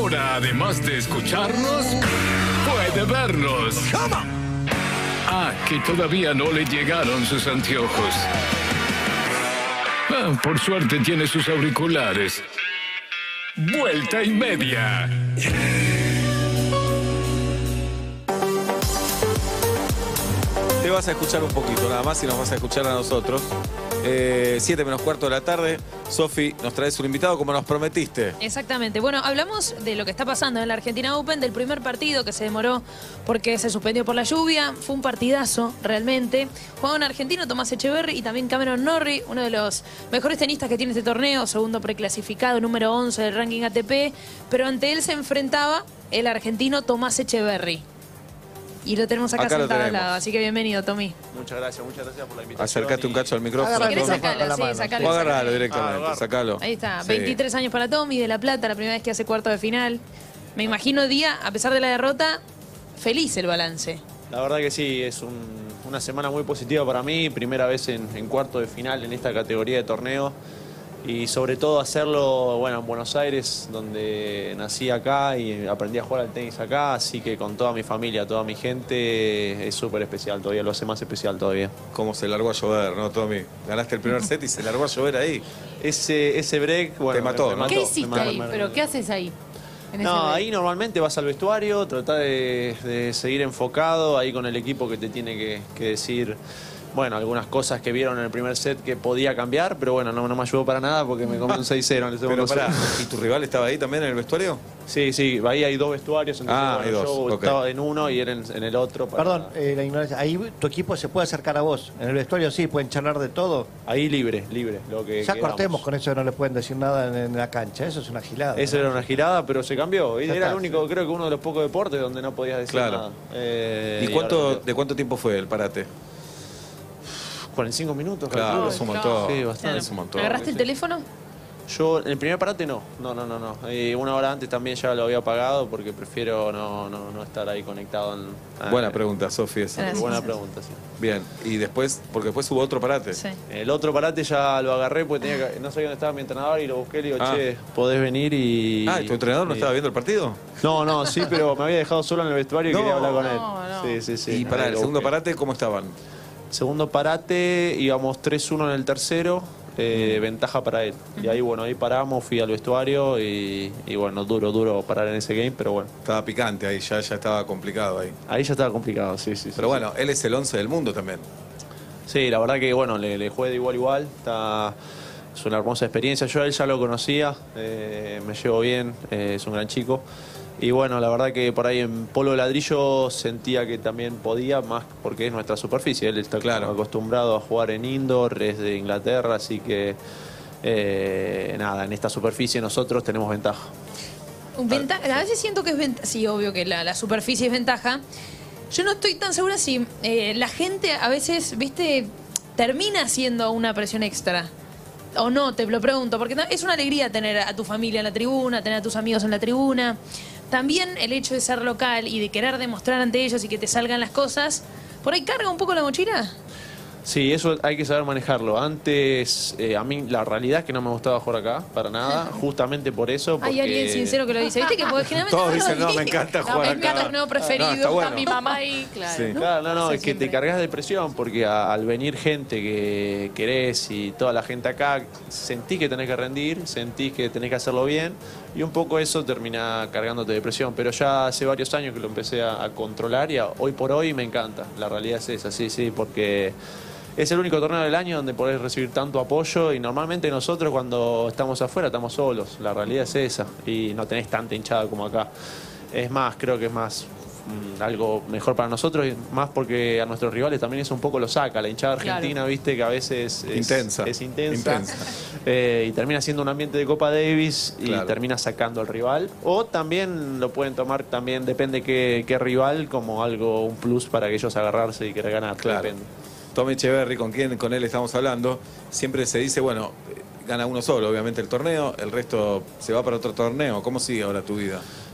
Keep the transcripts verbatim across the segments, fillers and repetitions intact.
Ahora, además de escucharnos, puede vernos. Ah, que todavía no le llegaron sus anteojos. Ah, por suerte tiene sus auriculares. Vuelta y media. Te vas a escuchar un poquito, nada más, y nos vas a escuchar a nosotros. Eh, siete menos cuarto de la tarde. Sofi, nos traes un invitado como nos prometiste. Exactamente. Bueno, hablamos de lo que está pasando en la Argentina Open, del primer partido que se demoró porque se suspendió por la lluvia. Fue un partidazo, realmente. Jugaba un argentino, Tomás Echeverry, y también Cameron Norrie, uno de los mejores tenistas que tiene este torneo, segundo preclasificado, número once del ranking A T P. Pero ante él se enfrentaba el argentino Tomás Echeverry. Y lo tenemos acá, acá sentado al lado, así que bienvenido, Tommy. Muchas gracias, muchas gracias por la invitación. Acércate un cacho al micrófono. Si querés sacarlo, sí, sacalo. O agarralo directamente, ah, sacalo. Ahí está, sí. veintitrés años para Tommy, de La Plata, la primera vez que hace cuarto de final. Me imagino, Día, a pesar de la derrota, feliz el balance. La verdad que sí, es un, una semana muy positiva para mí, primera vez en, en cuarto de final en esta categoría de torneo. Y sobre todo hacerlo, bueno, en Buenos Aires, donde nací acá y aprendí a jugar al tenis acá, así que con toda mi familia, toda mi gente, es súper especial todavía, lo hace más especial todavía. Cómo se largó a llover, ¿no, Tommy? Ganaste el primer set y se largó a llover ahí. Ese, ese break, bueno, te mató, me, me ¿no? mató, ¿Qué hiciste mató, ahí? me, me, ¿Pero qué haces ahí? No, ahí normalmente vas al vestuario, tratás de, de seguir enfocado, ahí con el equipo que te tiene que, que decir... Bueno, algunas cosas que vieron en el primer set que podía cambiar, pero bueno, no, no me ayudó para nada porque me comí un seis cero en el segundo set. ¿Y tu rival estaba ahí también en el vestuario? Sí, sí, ahí hay dos vestuarios, entonces ah, bueno, hay dos. yo Okay. estaba en uno y él en, en el otro. Para... Perdón, eh, la ignorancia. Ahí tu equipo se puede acercar a vos. En el vestuario sí, pueden charlar de todo. Ahí libre, libre. Lo que ya quedamos. cortemos con eso, no le pueden decir nada en, en la cancha. Eso es una gilada. Eso ¿no? Era una girada, pero se cambió. Ya era está, el único, sí. creo que uno de los pocos deportes donde no podías decir claro. nada. Eh, ¿Y cuánto, ahora... de cuánto tiempo fue el parate? cuarenta y cinco minutos. Claro, es un montón. Sí, bastante. Es un montón. ¿Agarraste el teléfono? Yo, en el primer parate no, no, no, no, no. Y una hora antes también ya lo había apagado porque prefiero no, no, no estar ahí conectado. En, Buena eh, pregunta, Sofi. Buena pregunta, sí. Bien, y después, porque después hubo otro parate. Sí. El otro parate ya lo agarré porque tenía que, no sabía dónde estaba mi entrenador y lo busqué y le digo, ah. che, podés venir y... Ah, ¿y tu entrenador no y... estaba viendo el partido? No, no, sí, pero me había dejado solo en el vestuario y no, quería hablar con él. No, no. Sí, sí, sí. Y para el segundo busqué. parate, ¿cómo estaban? Segundo parate, íbamos tres uno en el tercero, eh, ventaja para él. Y ahí, bueno, ahí paramos, fui al vestuario y, y bueno, duro, duro parar en ese game, pero bueno. Estaba picante ahí, ya, ya estaba complicado ahí. Ahí ya estaba complicado, sí, sí. Pero sí, bueno, sí. él es el once del mundo también. Sí, la verdad que, bueno, le, le jugué de igual a igual, está... Es una hermosa experiencia. Yo a él ya lo conocía, eh, me llevo bien, eh, es un gran chico. Y bueno, la verdad que por ahí en polo de ladrillo sentía que también podía, más porque es nuestra superficie. Él está claro. acostumbrado a jugar en indoor, es de Inglaterra, así que eh, nada, en esta superficie nosotros tenemos ventaja. Venta a veces siento que es ventaja. Sí, obvio que la, la superficie es ventaja. Yo no estoy tan segura si eh, la gente a veces, viste, termina haciendo una presión extra. O no, te lo pregunto, porque es una alegría tener a tu familia en la tribuna, tener a tus amigos en la tribuna. También el hecho de ser local y de querer demostrar ante ellos y que te salgan las cosas, ¿por ahí carga un poco la mochila? Sí, eso hay que saber manejarlo. Antes, eh, a mí la realidad es que no me gustaba jugar acá, para nada, justamente por eso. Porque... Hay alguien sincero que lo dice, ¿viste? Que porque generalmente todos no dicen, no, me encanta jugar no, acá. Mi torneo preferido, no, está bueno. está mi mamá ahí, claro. Sí. ¿No? Claro, no, no, Pasa es que siempre. te cargas de presión porque a- al venir gente que querés y toda la gente acá, sentís que tenés que rendir, sentís que tenés que hacerlo bien y un poco eso termina cargándote de presión. Pero ya hace varios años que lo empecé a, a controlar y a- hoy por hoy me encanta. La realidad es esa, sí, sí, porque... Es el único torneo del año donde podés recibir tanto apoyo y normalmente nosotros cuando estamos afuera estamos solos, la realidad es esa y no tenés tanta hinchada como acá. Es más, creo que es más mmm, algo mejor para nosotros y más porque a nuestros rivales también eso un poco lo saca. La hinchada argentina, Claro. viste, que a veces es intensa, es intensa, intensa. Eh, y termina siendo un ambiente de Copa Davis y Claro. termina sacando al rival. O también lo pueden tomar, también depende qué, qué rival, como algo, un plus para que ellos agarrarse y querer ganar. Claro. Depende. Tommy Echeverry, con quien con él estamos hablando, siempre se dice, bueno, gana uno solo, obviamente el torneo, el resto se va para otro torneo. ¿Cómo sigue ahora tu vida?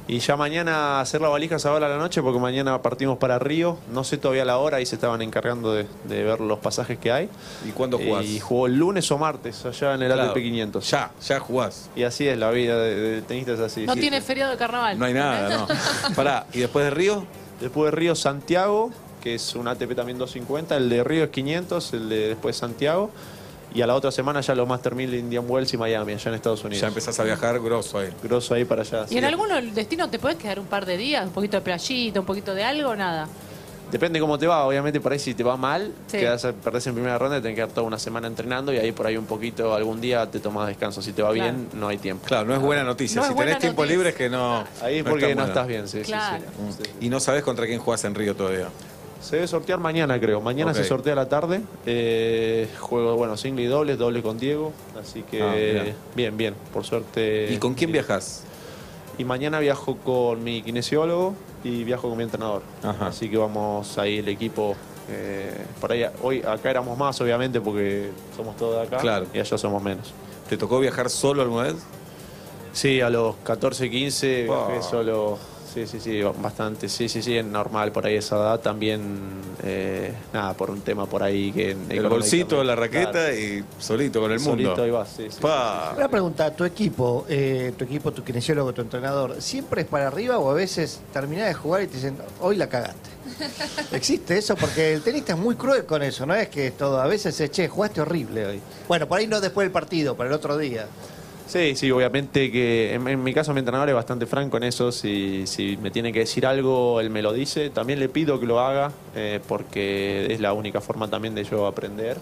Y ya mañana hacer la valija a la noche, porque mañana partimos para Río. No sé todavía la hora, ahí se estaban encargando de, de ver los pasajes que hay. ¿Y cuándo jugás? Y jugó el lunes o martes, allá en el Claro. A T P quinientos. Ya, ya jugás. Y así es la vida de, de tenista, es así. No Sí. tiene feriado de carnaval. No hay nada, no. Pará, ¿y después de Río? Después de Río, Santiago, que es un A T P también doscientos cincuenta. El de Río es quinientos, el de después Santiago. Y a la otra semana ya los Master mil de Indian Wells y Miami, allá en Estados Unidos. Ya empezás a viajar grosso ahí. Grosso ahí para allá. ¿Y en sí. alguno destino te puedes quedar un par de días? ¿Un poquito de playita, un poquito de algo o nada? Depende cómo te va, obviamente por ahí si te va mal, Sí. quedás, perdés en primera ronda y tenés que quedar toda una semana entrenando y ahí por ahí un poquito, algún día te tomás descanso. Si te va Claro. bien, no hay tiempo. Claro, no es buena noticia. No si es tenés buena tiempo noticia. libre es que no. Ahí es no porque está no buena. estás bien, sí, sí, Claro. sí. Sí. Y no sabés contra quién jugás en Río todavía. Se debe sortear mañana, creo. Mañana Ok. se sortea a la tarde. Eh, juego, bueno, single y dobles, doble con Diego. Así que Ah, mirá. bien, bien, por suerte. ¿Y con quién viajás? Y mañana viajo con mi kinesiólogo y viajo con mi entrenador. Ajá. Así que vamos ahí el equipo. eh, por ahí, hoy acá éramos más, obviamente, porque somos todos de acá. Claro. Y allá somos menos. ¿Te tocó viajar solo alguna vez? Sí, a los catorce, quince Wow. viajé solo. Sí, sí, sí, bastante. Sí, sí, sí, es normal por ahí esa edad. También, eh, nada, por un tema por ahí que... El bolsito, la raqueta Claro. y solito con el Solito mundo. ahí vas, sí, sí, Pa. Una pregunta, ¿tu equipo, eh, tu equipo, tu kinesiólogo, tu entrenador, siempre es para arriba o a veces terminás de jugar y te dicen, hoy la cagaste? ¿Existe eso? Porque el tenista es muy cruel con eso, no es que es todo, a veces es, che, jugaste horrible hoy. Bueno, por ahí no después del partido, pero el otro día. Sí, sí, obviamente que en, en mi caso mi entrenador es bastante franco en eso, si, si me tiene que decir algo, él me lo dice, también le pido que lo haga, eh, porque es la única forma también de yo aprender.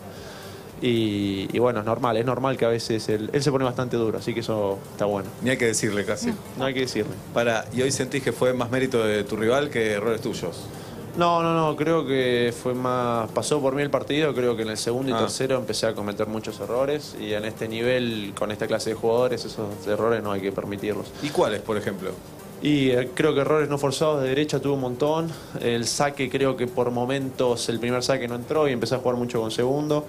Y, y bueno, es normal, es normal que a veces él, él se pone bastante duro, así que eso está bueno. Ni hay que decirle casi. No hay que decirle. Para, ¿y hoy sentís que fue más mérito de tu rival que errores tuyos? No, no, no, creo que fue más, pasó por mí el partido, creo que en el segundo y Ah. tercero empecé a cometer muchos errores y en este nivel, con esta clase de jugadores, esos errores no hay que permitirlos. ¿Y cuáles, por ejemplo? Y eh, creo que errores no forzados de derecha tuve un montón. El saque, creo que por momentos el primer saque no entró y empecé a jugar mucho con segundo.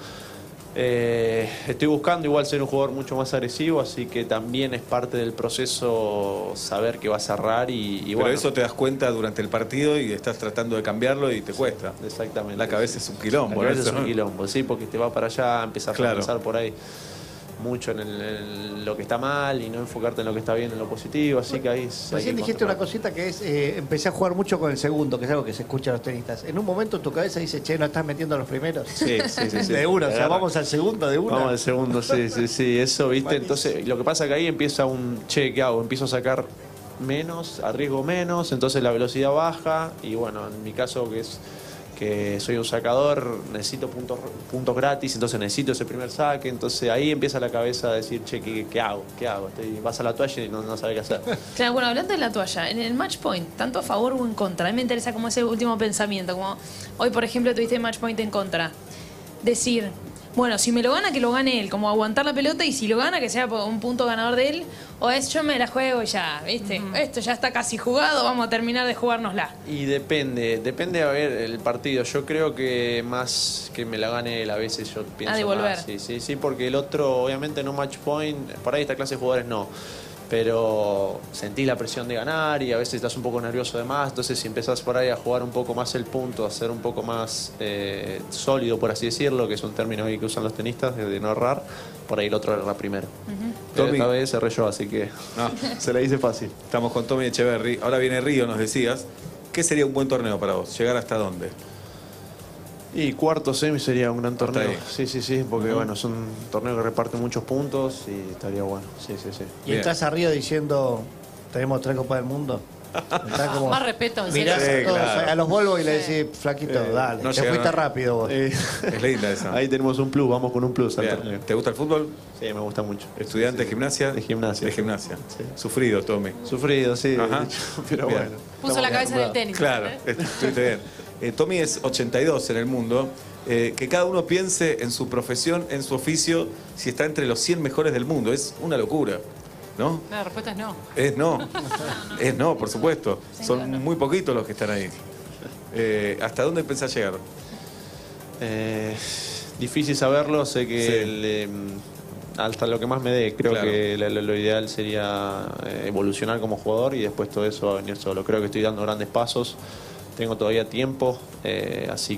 Eh, estoy buscando igual ser un jugador mucho más agresivo, así que también es parte del proceso saber que va a cerrar y, y Pero bueno. eso te das cuenta durante el partido y estás tratando de cambiarlo y te cuesta. Exactamente. La cabeza es un quilombo. La cabeza ¿no? es un quilombo, sí, porque te va para allá, empezás Claro. a pensar por ahí mucho en, el- en lo que está mal y no enfocarte en lo que está bien, en lo positivo, así que ahí... es- hay Recién que dijiste una controlar. cosita que es, eh, empecé a jugar mucho con el segundo, que es algo que se escucha a los tenistas. En un momento tu cabeza dice, che, no estás metiendo los primeros. Sí, sí, sí, sí. De una, o sea, Agarra. vamos al segundo de una. Vamos al segundo, sí, sí, sí, eso, ¿viste? Malísimo. Entonces, lo que pasa que ahí empieza un, che, ¿qué hago? Empiezo a sacar menos, arriesgo menos, entonces la velocidad baja y bueno, en mi caso que es que soy un sacador, necesito puntos, puntos gratis, entonces necesito ese primer saque, entonces ahí empieza la cabeza a decir, che, ¿qué, qué hago? ¿Qué hago? Estoy- vas a la toalla y no, no sabes qué hacer. Claro, bueno, hablando de la toalla, en el match point, tanto a favor o en contra, a mí me interesa como ese último pensamiento, como hoy, por ejemplo, tuviste match point en contra. Decir, bueno, si me lo gana, que lo gane él, como aguantar la pelota y si lo gana, que sea por un punto ganador de él, o es yo me la juego y ya, ¿viste? Esto ya está casi jugado, vamos a terminar de jugárnosla. Y depende, depende a ver el partido. Yo creo que más que me la gane él, a veces yo pienso devolver. más. Sí, sí, sí, porque el otro, obviamente no match point, por ahí esta clase de jugadores no. Pero sentí la presión de ganar y a veces estás un poco nervioso de más. Entonces, si empezás por ahí a jugar un poco más el punto, a ser un poco más eh, sólido, por así decirlo, que es un término ahí que usan los tenistas, de no errar, por ahí el otro erra primero. Pero Tommy. esta vez erré yo, así que No. se la hice fácil. Estamos con Tommy Echeverry. Ahora viene Río, nos decías. ¿Qué sería un buen torneo para vos? ¿Llegar hasta dónde? Y cuarto semi sería un gran torneo. ahí. Sí, sí, sí, porque bueno, es un torneo que reparte muchos puntos y estaría bueno. Sí, sí, sí. Y Bien. estás arriba diciendo, tenemos tres copas del mundo. Está como, Más respeto, en mirás serio. Sí, a, todos, claro. a los Volvo y le decís, flaquito, Eh, dale, no te llegaron. fuiste rápido vos. Eh, Es linda esa. ahí tenemos un plus, vamos con un plus al torneo. Bien. ¿Te gusta el fútbol? Sí, me gusta mucho. ¿Estudiante de gimnasia? De gimnasia. De gimnasia. Sí. Sufrido, Tommy. Sufrido, sí, de Ajá. hecho, pero Bien. bueno. Puso la cabeza en el tenis. Claro, ¿eh? estuviste bien. Eh, Tommy es ochenta y dos en el mundo. Eh, que cada uno piense en su profesión, en su oficio, si está entre los cien mejores del mundo. Es una locura, ¿no? La respuesta es no. Es no. Es no, por supuesto. Son muy poquitos los que están ahí. Eh, ¿Hasta dónde pensás llegar? Eh, difícil saberlo, sé que Sí. el, eh, hasta lo que más me dé. Creo Claro. que lo, lo ideal sería eh, evolucionar como jugador y después todo eso va a venir solo. Creo que estoy dando grandes pasos, tengo todavía tiempo, eh, así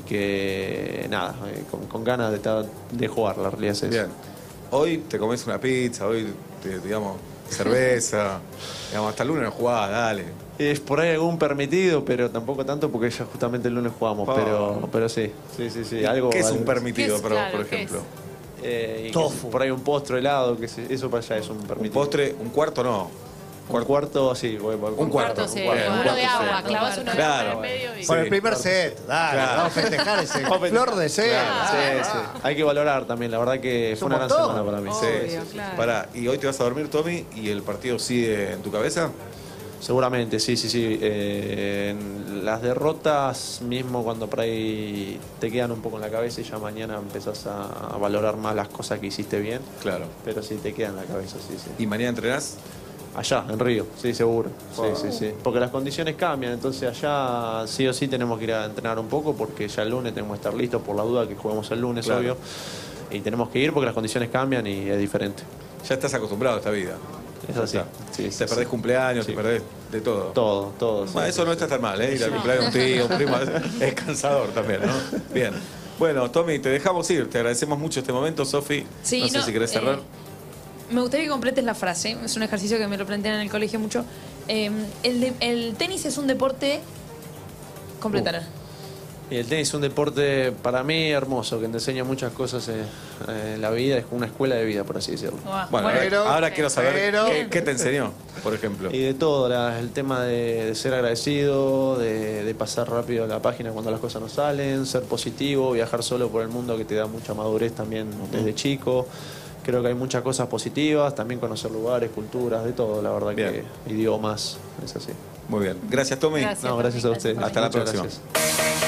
que nada, eh, con, con ganas de, ta- de jugar, la realidad es eso. Bien. Hoy te comes una pizza, hoy, te- digamos, cerveza. digamos, hasta el lunes no jugás, dale. Es por ahí algún permitido, pero tampoco tanto porque ya justamente el lunes jugamos, Oh. pero, pero sí, sí, sí, sí. Algo, ¿Qué es algo- un permitido, ¿Qué es? pero, Claro, por ¿qué ejemplo? Eh, y que Tofu. si por ahí un postre helado, que se- eso para allá es un Un permitido. postre, un cuarto no. Un cuarto, sí. voy- voy- Un cuarto, sí. un cuarto, Uno un de cuarto, agua, sí. clavas uno de Claro. agua en medio y... Por Sí. el primer set, dale, Claro. vamos a festejar ese flor de set. Claro, sí, sí. Hay que valorar también, la verdad que Es fue un una gran montón. semana para mí. Sí, Obvio, sí, sí. claro. Pará, ¿y hoy te vas a dormir, Tommy, y el partido sigue en tu cabeza? Seguramente, sí, sí, sí. Eh, en las derrotas, mismo cuando por ahí te quedan un poco en la cabeza y ya mañana empezás a, a valorar más las cosas que hiciste bien. Claro. Pero sí, te quedan en la cabeza, sí, sí. ¿Y mañana entrenás? Allá, en Río, sí, seguro. Sí, Wow. sí, sí. Porque las condiciones cambian, entonces allá sí o sí tenemos que ir a entrenar un poco porque ya el lunes tenemos que estar listos por la duda que juguemos el lunes, Claro. obvio. Y tenemos que ir porque las condiciones cambian y es diferente. Ya estás acostumbrado a esta vida. Es así. Ya está. Sí, sí, te perdés sí. cumpleaños, Sí. te perdés de todo. Todo, todo. Bueno, sí, eso sí, no sí. está tan mal, ¿eh? Ir al cumpleaños de un tío, un primo, es, es cansador también, ¿no? Bien. Bueno, Tommy, te dejamos ir. Te agradecemos mucho este momento, Sofi. Sí, no sé no, si querés eh, cerrar. Me gustaría que completes la frase. Es un ejercicio que me lo plantean en el colegio mucho. Eh, el, de- el tenis es un deporte. Completara. Y el tenis es un deporte para mí hermoso, que te enseña muchas cosas en, en la vida, es como una escuela de vida, por así decirlo. Buah, Bueno, ahora- pero- ahora, quiero saber pero- qué, qué te enseñó, por ejemplo. Y de todo, la- el tema de, de ser agradecido, de, de pasar rápido la página cuando las cosas no salen, ser positivo, viajar solo por el mundo que te da mucha madurez también desde chico. Creo que hay muchas cosas positivas, también conocer lugares, culturas, de todo, la verdad Bien. que idiomas, es así. Muy bien. Gracias, Tommy. Gracias. No, gracias a ustedes. Hasta la Muchas próxima. gracias.